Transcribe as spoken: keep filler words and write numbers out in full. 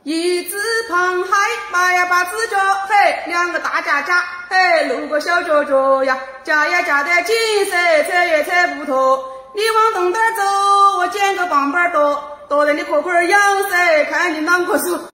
一字旁还八呀八字脚，嘿，两个大家家，嘿，六个小脚脚呀，夹呀夹得紧噻，踩也踩不脱。你往东边走，我捡个棒棒多，多得你壳壳痒噻，看你啷个说。